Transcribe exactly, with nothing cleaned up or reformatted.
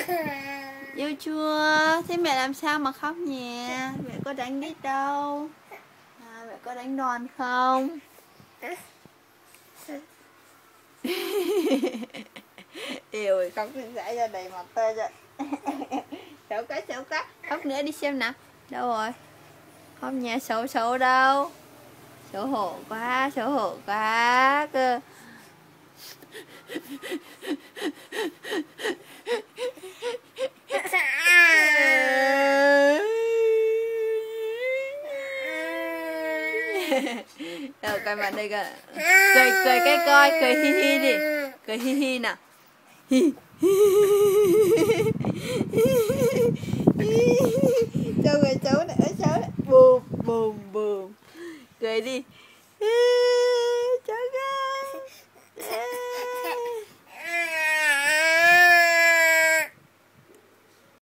Yêu chưa? Thế mẹ làm sao mà khóc nhỉ? Mẹ có đánh đít đâu. À, mẹ có đánh đòn không? Yêu ơi, khóc thì dãi ra đầy mặt tơi rồi. Xấu quá, xấu quá. Khóc nữa đi xem nào. Đâu rồi? Khóc nhẹ, xấu xấu đâu. Xấu hổ quá, xấu hổ quá cơ. Đâu coi mặt đây kìa. Cười cười cái coi, cười hi hi đi. Cười hi hi nào. Hi. Cho người xấu này, xấu này. Bùm bùm bùm. Cười đi.